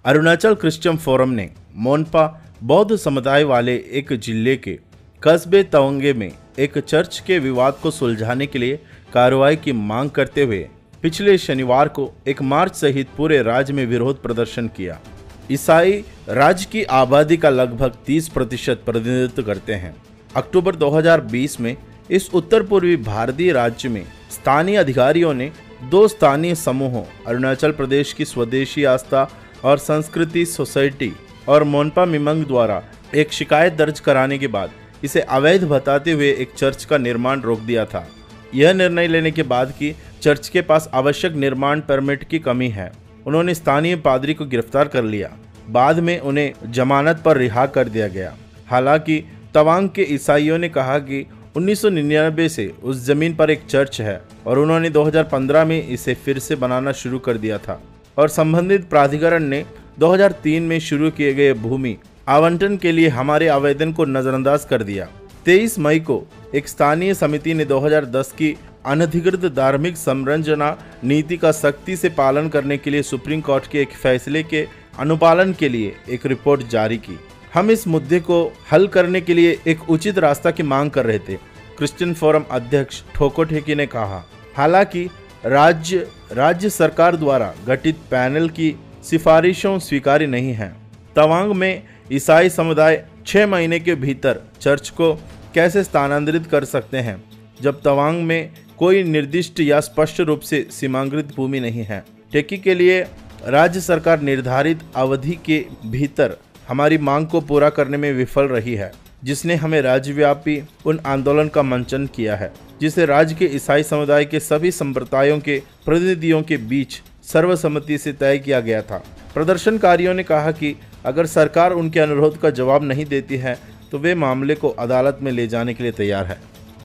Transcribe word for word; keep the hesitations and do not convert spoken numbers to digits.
Arunachal Christian forum ने मोनपा बौद्ध समुदाय वाले एक जिले के कस्बे तवांग में एक चर्च के विवाद को सुलझाने के लिए कार्रवाई की मांग करते हुए पिछले शनिवार को एक मार्च सहित पूरे राज्य में विरोध प्रदर्शन किया। ईसाई राज्य की आबादी का लगभग तीस प्रतिशत प्रतिनिधित्व करते हैं। अक्टूबर दो हज़ार बीस में इस उत्तर पूर्वी भारतीय राज्य में स्थानीय अधिकारियों ने दो स्थानीय समूहों अरुणाचल प्रदेश की स्वदेशी आस्था और संस्कृति सोसाइटी और मोनपा मिमंग द्वारा एक शिकायत दर्ज कराने के बाद इसे अवैध बताते हुए एक चर्च का निर्माण रोक दिया था। यह निर्णय लेने के बाद कि चर्च के पास आवश्यक निर्माण परमिट की कमी है, उन्होंने स्थानीय पादरी को गिरफ्तार कर लिया। बाद में उन्हें जमानत पर रिहा कर दिया गया। हालांकि तवांग के ईसाइयों ने कहा कि उन्नीस सौ निन्यानवे से उस जमीन पर एक चर्च है और उन्होंने दो हज़ार पंद्रह में इसे फिर से बनाना शुरू कर दिया था और संबंधित प्राधिकरण ने दो हज़ार तीन में शुरू किए गए भूमि आवंटन के लिए हमारे आवेदन को नजरअंदाज कर दिया। तेईस मई को एक स्थानीय समिति ने दो हज़ार दस की अनधिकृत धार्मिक संरचना नीति का सख्ती से पालन करने के लिए सुप्रीम कोर्ट के एक फैसले के अनुपालन के लिए एक रिपोर्ट जारी की। हम इस मुद्दे को हल करने के लिए एक उचित रास्ता की मांग कर रहे थे, क्रिश्चियन फोरम अध्यक्ष ठोको ठेकी ने कहा। हालांकि राज्य राज्य सरकार द्वारा गठित पैनल की सिफारिशों स्वीकार्य नहीं है। तवांग में ईसाई समुदाय छह महीने के भीतर चर्च को कैसे स्थानांतरित कर सकते हैं जब तवांग में कोई निर्दिष्ट या स्पष्ट रूप से सीमांकृत भूमि नहीं है। टेकी के लिए राज्य सरकार निर्धारित अवधि के भीतर हमारी मांग को पूरा करने में विफल रही है, जिसने हमें राज्यव्यापी उन आंदोलन का मंचन किया है जिसे राज्य के ईसाई समुदाय के सभी संप्रदायों के प्रतिनिधियों के बीच सर्वसम्मति से तय किया गया था। प्रदर्शनकारियों ने कहा कि अगर सरकार उनके अनुरोध का जवाब नहीं देती है तो वे मामले को अदालत में ले जाने के लिए तैयार है।